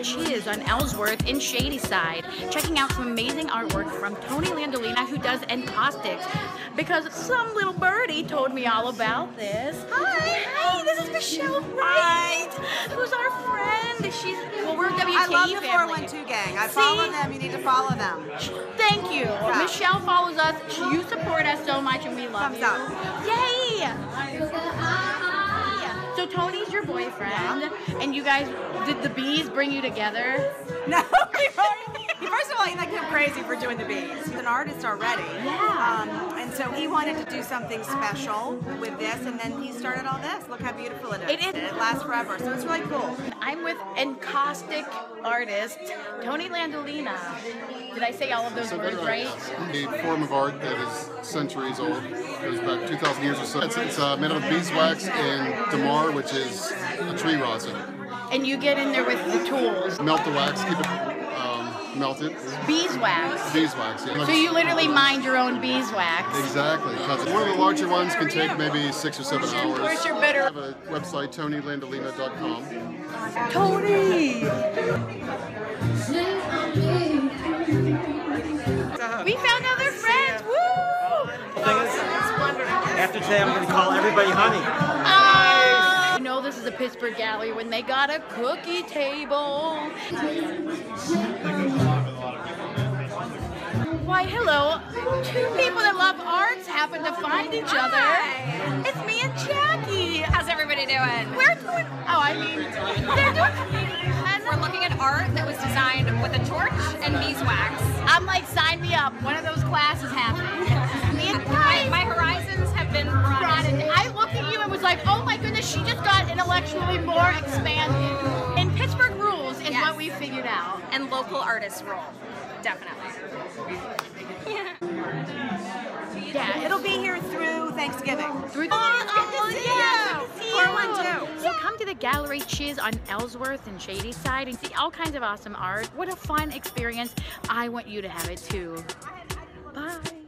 CHIZ on Ellsworth in Shadyside, checking out some amazing artwork from Tony Landolina, who does Encaustic, because some little birdie told me all about this. Hi, this is Michelle Wright, who's our friend. We're WTAE I love the family. 412 gang. I follow them. You need to follow them. Thank you. Yeah. Michelle follows us. You support us so much, and we love Thumbs you. up. Yay! So Tony's your boyfriend, and you guys, did the bees bring you together? No, first of all, he like him crazy for doing the bees. He's an artist already. Yeah. And so he wanted to do something special with this, and then he started all this. Look how beautiful it is. It is. It lasts forever, so it's really cool. I'm with Encaustic artist Tony Landolina. Did I say all of those words right? A form of art that is centuries old. Goes back 2,000 years or so. It's made out of beeswax and damar, which is a tree rosin. And you get in there with the tools. Melt the wax, keep it melted. Beeswax. Beeswax, yeah. So you literally mind your own beeswax. Exactly. Because one of the larger ones can take maybe 6 or 7 hours. Of course, you're better. I have a website, TonyLandolina.com. Tony! We found other friends! Woo! After today, I'm going to call everybody honey. You know this is a Pittsburgh gallery when they got a cookie table. Why, hello. Two people that love arts happen to find each other. Hi. It's me and Jackie. How's everybody doing? We're doing, they're doing, We're looking at art that was designed with a torch and beeswax. I'm like, sign me up. One of those classes happening. My horizons have been broadened. I looked at you and was like, oh my goodness, she just got intellectually more expanded. And Pittsburgh rules is what we figured out. And local artists rule. Definitely. Yeah, It'll be here through Thanksgiving. through the Yeah. 412. So come to the GalleriE CHIZ on Ellsworth and Shadyside and see all kinds of awesome art. What a fun experience. I want you to have it too. Bye.